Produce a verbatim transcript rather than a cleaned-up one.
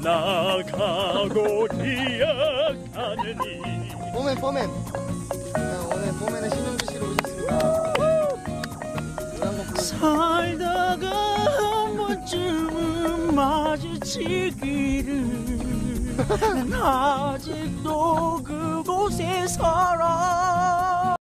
나가고 기억하느니. 포맨 포맨. 자, 오늘 포맨의 신영주 씨로 오셨습니다. 살다가 한 번쯤은 마주치기를 난 아직도 그곳에 살아.